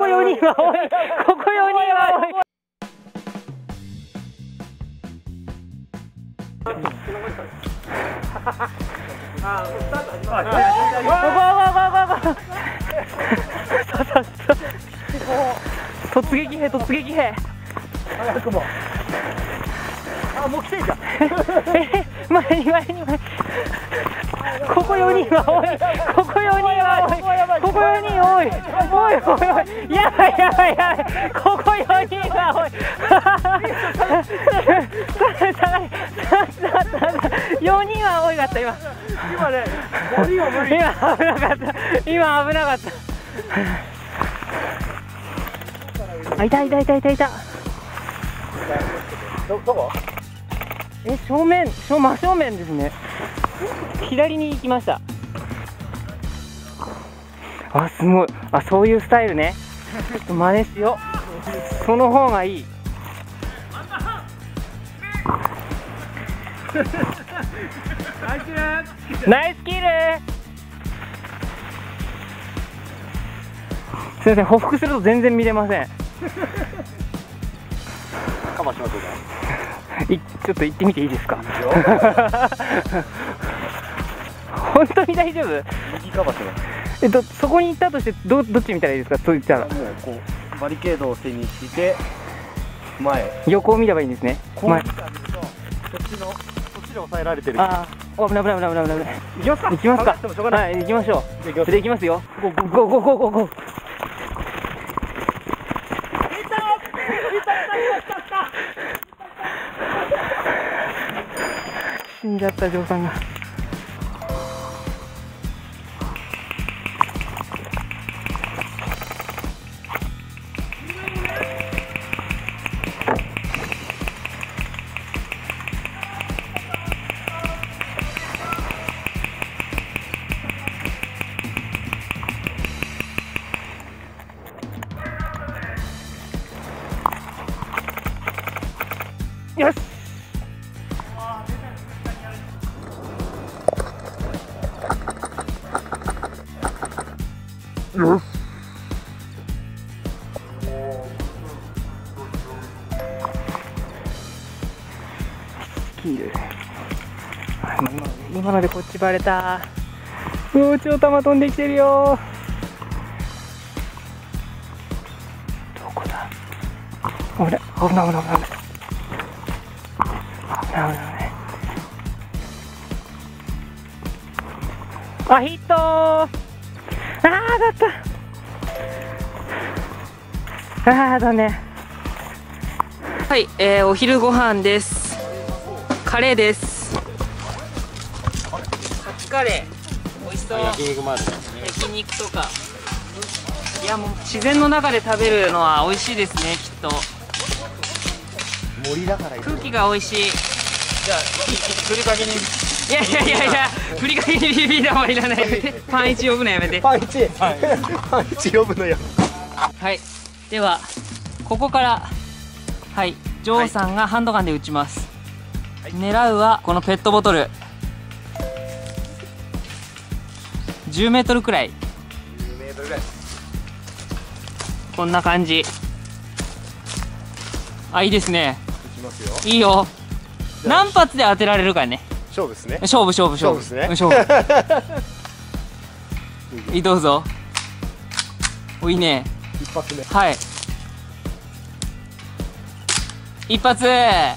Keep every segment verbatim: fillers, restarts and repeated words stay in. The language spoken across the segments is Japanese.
こよにんは多い。ここよにんは多い。突撃兵、突撃兵。早くも。あ、もう来てんじゃん。え、前に前に前に。ここよにんは多い。ここよにんは多い。ここよにん多い。おいおいおい。やばいやばいやばい。ここよにんは多い。よにんは多いかった今。今ね。今危なかった。今危なかった。あ、いたいたいたいたいた。どどこ？え、正面、正真正面ですね。左に行きました。あ、すごい。あ、そういうスタイルね。ちょっと真似しよう。その方がいい。ナイスキル。すみません、報復すると全然見れません。 カバーしましょうか。 い、ちょっと行ってみていいですか。本当に大丈夫？ 右カバーします。 えっと、そこに行ったとして、ど、どっち見たらいいですか。そう言ったら。 もう、こう、バリケードを背にして、前。 横を見ればいいんですね。 前。こっちの、こっちで抑えられてる。 ああ、危ない危ない危ない危ない危ない。 行きますか。 行きますか。はい、行きましょう。それで行きますよ。ゴーゴーゴーゴーゴーゴー。死んじゃったジョーさんが。よし。よし。キール。今のでこっちバレた。うお、超玉飛んできてるよ。どこだ。危ない危ない危ない危ない。危ない危ない。あ、ヒットー。あー、だった。あー、だね。はい、えー、お昼ご飯です。カレーです。カツカレー。美味しそう。 焼肉もあるね。 焼肉とか。いや、もう自然の中で食べるのは美味しいですね、きっと。 森だから。 空気が美味しい。 じゃあ、ふりかけに。 いやいやいやいや、ふりかけにビビ玉いらない。パンいち呼ぶのやめて。 パンいち。パンいち呼ぶのよ。 はい。では、ここから、はい、ジョーさんがハンドガンで撃ちます。はい、狙うはこのペットボトル。じゅうメートルくらい。 じゅうメートルぐらい。 こんな感じ。あ、いいですね。 いきますよ。 いいよ。何発で当てられるかね。 勝負ですね。 勝負勝負勝負。 勝負ですね。 勝負。いい、どうぞ。お、いいね。 一発目。 はい。一発。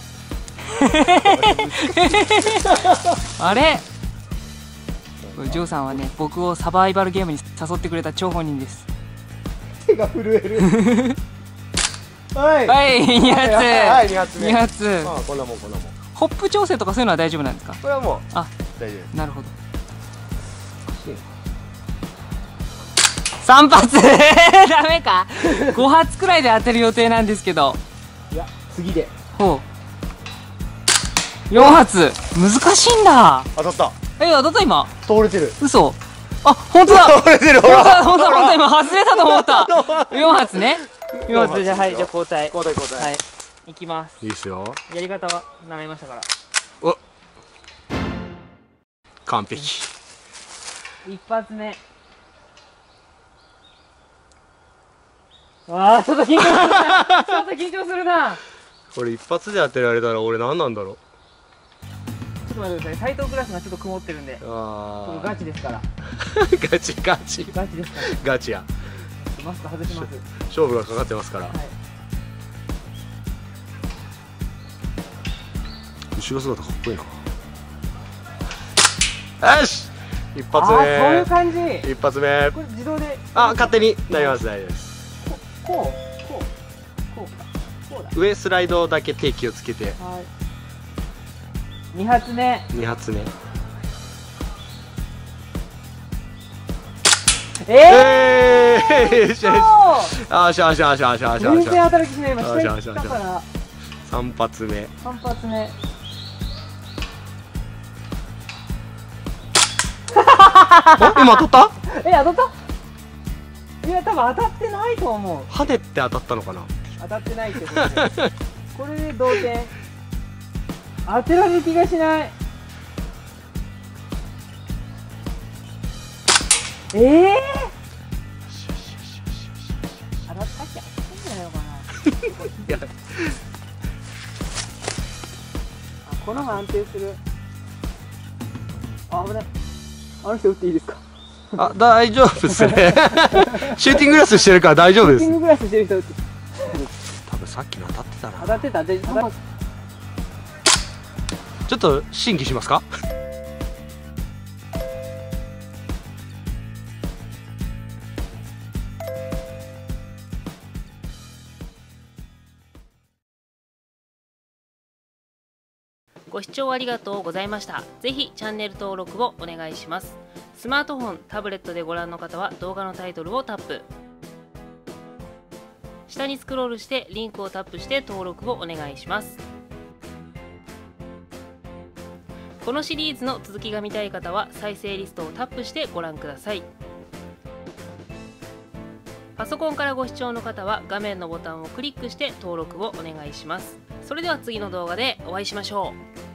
あれ。ジョーさんはね、僕をサバイバルゲームに誘ってくれた張本人です。 手が震える。はい。 はい、に発。 はい、に発目。 に発。 ああ、こんなもん、こんなもん。 ホップ調整とかそういうのは大丈夫なんですか？ これはもう。 あ、 大丈夫。 なるほど。さん発。ダメか。ご発くらいで当てる予定なんですけど。 いや、次で。 ほう。よん発。難しいんだ。 当たった。 え、当たった今。 通れてる。 嘘。あ、本当だ。 通れてる。ほら。 本当だ、本当だ、本当だ、今外れたと思った。よん発ね。よん発、じゃあ、はい、じゃあ交代。 交代交代。 はい。いきます。 いいっすよ。 やり方は習いましたから。 お。完璧。 一発目。 わあ、ちょっと緊張するな。ちょっと緊張するな。 これ一発で当てられたら俺何なんだろう。 ちょっと待ってください。斉藤クラスがちょっと曇ってるんで。ちょっあとガチですから。 ガチガチガチですから。 ガチや。 マスク外します。 勝負がかかってますから。 はい。 後ろ姿かっこいいな。よし、一発ああ、そういう目。 感じ。 一発目。 これ自動で。 あ、勝手になります。大丈夫です。 こう、こう、こうか。こうだ。 上スライドだけ手気をつけて。 はい。二発目。 二発目。 えええー、よしよし。 ー。 あしゃあしゃあしゃあしゃあしゃあ全しゃ。 然働きしない。今下行あしゃあしゃあったから。 三発目。 三発目。 あ、今当たった？ え、当たった？いや、多分当たってないと思う。 跳ねって当たったのかな。 当たってないってことで。これで同点。当てられる気がしない。ええー。当たったっけ？当たったんじゃないのかな。 いや、 あ、この方が安定する。あ、危ない。あの人打っていいですか？ あ、大丈夫ですね。シューティンググラスしてるから大丈夫です。 シューティンググラスしてる人打って。 多分さっきの当たってたな。 当たってた。で、当たっちょっと審議しますか？ ご視聴ありがとうございました。ぜひチャンネル登録をお願いします。スマートフォン、タブレットでご覧の方は動画のタイトルをタップ。下にスクロールしてリンクをタップして登録をお願いします。このシリーズの続きが見たい方は再生リストをタップしてご覧ください。パソコンからご視聴の方は画面のボタンをクリックして登録をお願いします。それでは次の動画でお会いしましょう。